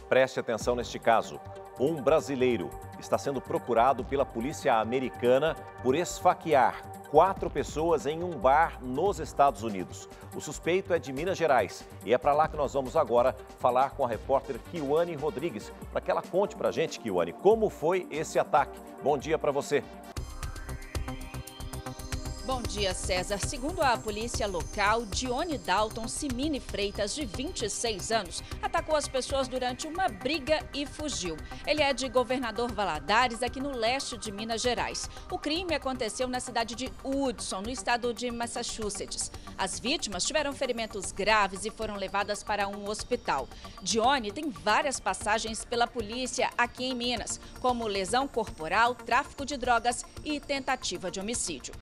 Preste atenção neste caso. Um brasileiro está sendo procurado pela polícia americana por esfaquear 4 pessoas em um bar nos Estados Unidos. O suspeito é de Minas Gerais e é para lá que nós vamos agora falar com a repórter Kiwane Rodrigues, para que ela conte para a gente, Kiwane, como foi esse ataque. Bom dia para você. Bom dia, César. Segundo a polícia local, Dione Dalton Cimini Freitas, de 26 anos, atacou as pessoas durante uma briga e fugiu. Ele é de Governador Valadares, aqui no leste de Minas Gerais. O crime aconteceu na cidade de Hudson, no estado de Massachusetts. As vítimas tiveram ferimentos graves e foram levadas para um hospital. Dione tem várias passagens pela polícia aqui em Minas, como lesão corporal, tráfico de drogas e tentativa de homicídio.